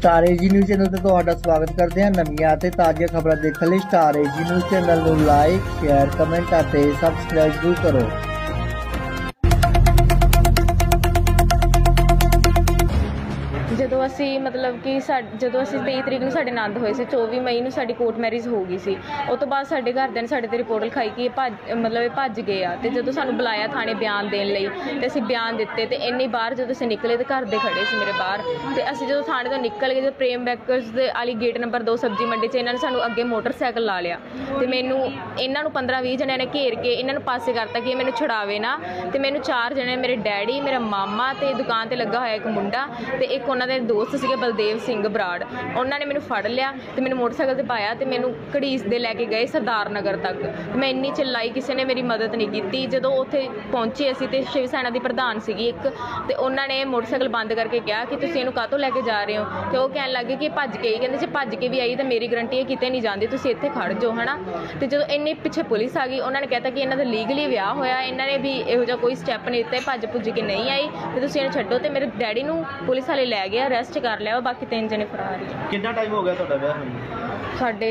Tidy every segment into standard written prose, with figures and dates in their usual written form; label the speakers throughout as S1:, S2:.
S1: Star ਏਜੀ news channel ਤੇ ਤੁਹਾਡਾ ਸਵਾਗਤ ਕਰਦੇ ਹਾਂ। ਨਵੀਆਂ ਅਤੇ ਤਾਜ਼ੀਆਂ ਖਬਰਾਂ ਦੇਖਣ ਲਈ ਸਟਾਰ ਏਜੀ ਨਿਊਜ਼ ਚੈਨਲ ਨੂੰ ਲਾਈਕ, ਸ਼ੇਅਰ, ਕਮੈਂਟ ਅਤੇ ਸਬਸਕ੍ਰਾਈਬ ਜ਼ਰੂਰ ਕਰੋ।
S2: ਜਦੋਂ ਅਸੀਂ ਮਤਲਬ ਕਿ ਜਦੋਂ ਅਸੀਂ 23 ਤਰੀਕ ਨੂੰ ਸਾਡੇ ਆਨੰਦ ਹੋਏ ਸੀ, 24 ਮਈ ਨੂੰ ਸਾਡੀ ਕੋਰਟ ਮੈਰਿਜ ਹੋ ਗਈ ਸੀ। ਉਸ ਤੋਂ ਬਾਅਦ ਸਾਡੇ ਘਰਦਿਆਂ ਨੇ ਸਾਡੇ ਤੇ ਰਿਪੋਰਟ ਲਿਖਾਈ ਕਿ ਇਹ ਭੱਜ ਗਏ ਆ। ਤੇ ਜਦੋਂ ਸਾਨੂੰ ਬੁਲਾਇਆ ਥਾਣੇ ਬਿਆਨ ਦੇਣ ਲਈ ਤੇ ਅਸੀਂ ਬਿਆਨ ਦਿੱਤੇ ਤੇ ਇੰਨੀ ਬਾਹਰ ਜਦੋਂ ਅਸੀਂ ਨਿਕਲੇ ਤੇ ਘਰ ਦੇ ਖੜੇ ਸੀ ਮੇਰੇ ਬਾਹਰ। ਤੇ ਅਸੀਂ ਜਦੋਂ ਥਾਣੇ ਤੋਂ ਨਿਕਲ ਗਏ ਤੇ ਪ੍ਰੇਮ ਬੈਕਰਸ ਦੇ ਵਾਲੀ ਗੇਟ ਨੰਬਰ 2 ਸਬਜ਼ੀ ਮੰਡੀ 'ਚ ਇਹਨਾਂ ਨੇ ਸਾਨੂੰ ਅੱਗੇ ਮੋਟਰਸਾਈਕਲ ਲਾ ਲਿਆ ਤੇ ਮੈਨੂੰ ਇਹਨਾਂ ਨੂੰ 15-20 ਜਣਿਆਂ ਨੇ ਘੇਰ ਕੇ ਇਹਨਾਂ ਨੂੰ ਪਾਸੇ ਕਰਤਾ ਕਿ ਇਹ ਮੈਨੂੰ ਛੁਡਾਵੇ ਨਾ। ਤੇ ਮੈਨੂੰ 4 ਜਣੇ, ਮੇਰੇ ਡੈਡੀ, ਮੇਰਾ ਮਾਮਾ ਤੇ ਦੁਕਾਨ ਤੇ ਲੱਗਾ ਹੋਇਆ ਇੱਕ ਮੁੰਡਾ ਤੇ ਇੱਕ ਉਹਨਾਂ ਦੇ ਦੋਸਤ ਸੀਗੇ ਬਲਦੇਵ ਸਿੰਘ ਬਰਾੜ, ਉਹਨਾਂ ਨੇ ਮੈਨੂੰ ਫੜ ਲਿਆ ਤੇ ਮੈਨੂੰ ਮੋਟਰਸਾਈਕਲ ਤੇ ਪਾਇਆ ਤੇ ਮੈਨੂੰ ਘੜੀਸ ਦੇ ਲੈ ਕੇ ਗਏ ਸਰਦਾਰ ਨਗਰ ਤੱਕ। ਮੈਂ ਇੰਨੀ ਚਿੱਲਾਈ, ਕਿਸੇ ਨੇ ਮੇਰੀ ਮਦਦ ਨਹੀਂ ਕੀਤੀ। ਜਦੋਂ ਉੱਥੇ ਪਹੁੰਚੇ ਅਸੀਂ ਤੇ ਸ਼ਿਵ ਸੈਨਾ ਦੀ ਪ੍ਰਧਾਨ ਸੀਗੀ ਇੱਕ, ਤੇ ਉਹਨਾਂ ਨੇ ਮੋਟਰਸਾਈਕਲ ਬੰਦ ਕਰਕੇ ਕਿਹਾ ਕਿ ਤੁਸੀਂ ਇਹਨੂੰ ਕਾਹਤੋਂ ਲੈ ਕੇ ਜਾ ਰਹੇ ਹੋ। ਤੇ ਉਹ ਕਹਿਣ ਲੱਗੇ ਕਿ ਭੱਜ ਕੇ ਹੀ, ਕਹਿੰਦੇ ਜੇ ਭੱਜ ਕੇ ਵੀ ਆਈ ਤਾਂ ਮੇਰੀ ਗਰੰਟੀ ਹੈ ਕਿਤੇ ਨਹੀਂ ਜਾਂਦੀ, ਤੁਸੀਂ ਇੱਥੇ ਖੜ ਜਾਓ ਹੈ ਨਾ। ਤੇ ਜਦੋਂ ਇੰਨੇ ਪਿੱਛੇ ਪੁਲਿਸ ਆ ਗਈ, ਉਹਨਾਂ ਨੇ ਕਹਿਤਾ ਕਿ ਇਹਨਾਂ ਦਾ ਲੀਗਲੀ ਵਿਆਹ ਹੋਇਆ, ਇਹਨਾਂ ਨੇ ਵੀ ਇਹੋ ਜਿਹਾ ਕੋਈ ਸਟੈਪ ਨਹੀਂ ਦਿੱਤਾ, ਭੱਜ ਭੁੱਜ ਕੇ ਨਹੀਂ ਆਈ ਤੇ ਤੁਸੀਂ ਇਹਨੂੰ ਛੱਡੋ। ਤੇ ਮੇਰੇ ਡੈਡੀ ਨੂੰ ਪੁਲਿਸ ਵਾਲੇ ਲੈ ਗਏ, ਅਰੈਸਟ ਕਰ ਲਿਆ, ਬਾਕੀ 3 ਜਣੇ ਫਰਾਰ ਹੈ।
S3: ਕਿੰਨਾ ਟਾਈਮ ਹੋ ਗਿਆ ਤੁਹਾਡਾ ਵਿਆਹ ਹੋਇਆ?
S2: ਸਾਡੇ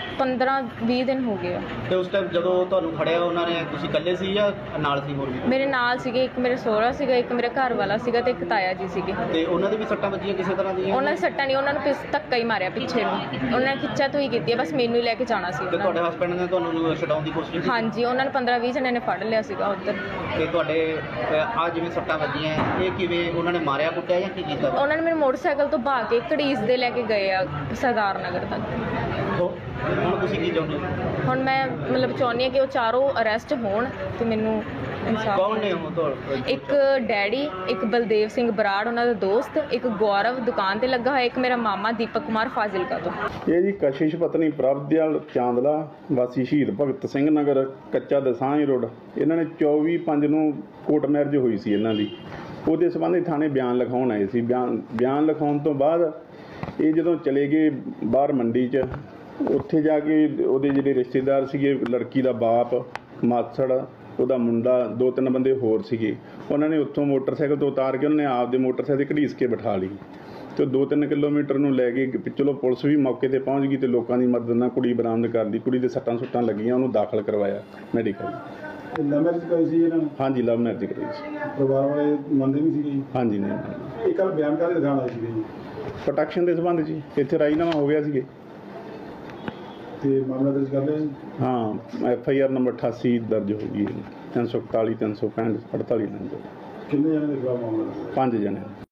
S2: 15-20 ਦਿਨ ਹੋ ਗਏ ਆ।
S3: ਤੇ ਉਸ ਟਾਈਮ ਜਦੋਂ ਤੁਹਾਨੂੰ ਖੜਿਆ ਉਹਨਾਂ ਨੇ, ਤੁਸੀਂ ਇਕੱਲੇ ਸੀ ਜਾਂ ਨਾਲ ਸੀ ਹੋਰ ਵੀ?
S2: ਮੇਰੇ ਨਾਲ ਸੀਗੇ, ਇੱਕ ਮੇਰੇ ਸਹੁਰਾ ਸੀਗਾ, ਇੱਕ ਮੇਰੇ ਘਰ ਵਾਲਾ ਸੀਗਾ ਤੇ ਇੱਕ ਤਾਇਆ ਜੀ ਸੀਗੇ।
S3: ਤੇ ਉਹਨਾਂ ਦੇ ਵੀ ਸੱਟਾਂ ਵੱਜੀਆਂ ਕਿਸੇ ਤਰ੍ਹਾਂ ਦੀਆਂ?
S2: ਉਹਨਾਂ ਦੀ ਸੱਟਾਂ ਨਹੀਂ, ਉਹਨਾਂ ਨੂੰ ਧੱਕਾ ਹੀ ਮਾਰਿਆ ਪਿੱਛੇ ਨੂੰ, ਉਹਨਾਂ ਨੇ ਖਿੱਚਾ ਤੋਂ ਹੀ ਕੀਤੀ ਹੈ, ਬਸ ਮੈਨੂੰ ਹੀ ਲੈ ਕੇ ਜਾਣਾ ਸੀ।
S3: ਤੇ ਤੁਹਾਡੇ ਹਸਬੈਂਡ ਨੇ ਤੁਹਾਨੂੰ ਛਡਾਉਣ ਦੀ ਕੋਸ਼ਿਸ਼ ਕੀਤੀ?
S2: ਹਾਂਜੀ, ਉਹਨਾਂ ਨੇ 15-20 ਜਣਿਆਂ ਨੇ ਫੜ ਲਿਆ ਸੀਗਾ ਉੱਧਰ।
S3: ਤੇ ਤੁਹਾਡੇ ਆ ਜਿਵੇਂ ਸੱਟਾਂ ਵੱਜੀਆਂ, ਇਹ ਕਿਵੇਂ ਉਹਨਾਂ ਨੇ ਮਾਰਿਆ ਕੁੱਟਿਆ ਜਾਂ ਕੀ ਕੀਤਾ?
S2: ਉਹਨਾਂ ਨੇ ਮੈਨੂੰ ਮੋਟਰਸਾਈਕਲ ਤੋਂ ਬਹਾ ਕੇ ਘੜੀਸ ਦੇ ਲੈ ਕੇ ਗਏ ਆ ਸਰਦਾਰ ਨਗਰ ਤੱਕ।
S3: ਹੁਣ ਤੁਸੀਂ ਕੀ ਚਾਹੁੰਦੇ ਹੋ?
S2: ਹੁਣ ਮੈਂ ਮਤਲਬ ਚਾਹੁੰਦੀ ਹਾਂ ਕਿ ਉਹ ਚਾਰੋਂ ਅਰੈਸਟ ਹੋਣ ਤੇ ਮੈਨੂੰ ਇਨਸਾਫ।
S3: ਕੌਣ ਨੇ ਉਹ ਤੁਹਾਡੇ?
S2: ਇੱਕ ਡੈਡੀ, ਇੱਕ ਬਲਦੇਵ ਸਿੰਘ ਬਰਾੜ ਉਹਨਾਂ ਦਾ ਦੋਸਤ, ਇੱਕ ਗੌਰਵ ਦੁਕਾਨ ਤੇ ਲੱਗਾ ਹੋਇਆ, ਇੱਕ ਮੇਰਾ ਮਾਮਾ ਦੀਪਕ ਕੁਮਾਰ ਫਾਜ਼ਿਲਕਾ ਤੋਂ।
S4: ਇਹ ਜੀ ਕਸ਼ਿਸ਼ ਪਤਨੀ ਪ੍ਰਭਦਿਆਲ ਚਾਂਦਲਾ ਵਾਸੀ ਸ਼ਹੀਦ ਭਗਤ ਸਿੰਘ ਨਗਰ ਕੱਚਾ ਦਸਾਂਝ ਰੋਡ, ਇਹਨਾਂ ਨੇ 24/5 ਨੂੰ ਕੋਰਟ ਮੈਰਿਜ ਹੋਈ ਸੀ ਇਹਨਾਂ ਦੀ। ਉਹਦੇ ਸੰਬੰਧੀ ਥਾਣੇ ਬਿਆਨ ਲਿਖਾਉਣ ਆਏ ਸੀ। ਬਿਆਨ ਲਿਖਾਉਣ ਤੋਂ ਬਾਅਦ ਇਹ ਜਦੋਂ ਚਲੇ ਗਏ ਬਾਹਰ ਮੰਡੀ 'ਚ, ਉੱਥੇ ਜਾ ਕੇ ਉਹਦੇ ਜਿਹੜੇ ਰਿਸ਼ਤੇਦਾਰ ਸੀਗੇ, ਲੜਕੀ ਦਾ ਬਾਪ, ਮਾਸੜ, ਉਹਦਾ ਮੁੰਡਾ, 2-3 ਬੰਦੇ ਹੋਰ ਸੀਗੇ, ਉਹਨਾਂ ਨੇ ਉੱਥੋਂ ਮੋਟਰਸਾਈਕਲ ਤੋਂ ਉਤਾਰ ਕੇ ਉਹਨਾਂ ਨੇ ਆਪਦੇ ਮੋਟਰਸਾਈਕਲ 'ਤੇ ਘੜੀਸ ਕੇ ਬਿਠਾ ਲਈ ਤੇ 2-3 ਕਿਲੋਮੀਟਰ ਨੂੰ ਲੈ ਗਏ। ਚਲੋ ਪੁਲਿਸ ਵੀ ਮੌਕੇ 'ਤੇ ਪਹੁੰਚ ਗਈ ਤੇ ਲੋਕਾਂ ਦੀ ਮਦਦ ਨਾਲ ਕੁੜੀ ਬਰਾਮਦ ਕਰ ਲਈ। ਕੁੜੀ ਦੇ ਸੱਟਾਂ ਸੁੱਟਾਂ ਲੱਗੀਆਂ, ਉਹਨੂੰ ਦਾਖਲ ਕਰਵਾਇਆ ਮੈਡੀਕਲ।
S5: ਲਵ ਮੈਰਿਜ ਕਰਾਈ ਸੀ ਇਹਨਾਂ ਨੇ?
S4: ਹਾਂਜੀ, ਲਵ ਮੈਰਿਜ ਕਰਾਈ ਸੀ।
S5: ਪਰਿਵਾਰ ਵਾਲੇ ਮੰਨਦੇ ਨਹੀਂ ਸੀਗੇ?
S4: ਹਾਂਜੀ, ਨਹੀਂ।
S5: ਇਹ ਕੱਲ੍ਹ ਬਿਆਨ ਕਾਹਦੇ ਦਿਖਾਉਣ ਆਏ ਸੀਗੇ ਜੀ?
S4: ਪ੍ਰੋਟੈਕਸ਼ਨ ਦੇ ਸੰਬੰਧ 'ਚ ਇੱਥੇ ਰਾਜੀਨਾਮਾ ਹੋ ਗਿਆ ਸੀਗੇ
S5: ਤੇ ਮਾਮਲਾ ਦਰਜ ਕਰ ਲਿਆ?
S4: ਹਾਂ, FIR ਨੰਬਰ 88 ਦਰਜ ਹੋ ਗਈ, 341, 365, 48 ਨੰਬਰ।
S5: ਕਿੰਨੇ ਜਣੇ ਦੇ ਖਿਲਾਫ ਮਾਮਲਾ?
S4: 5 ਜਣੇ।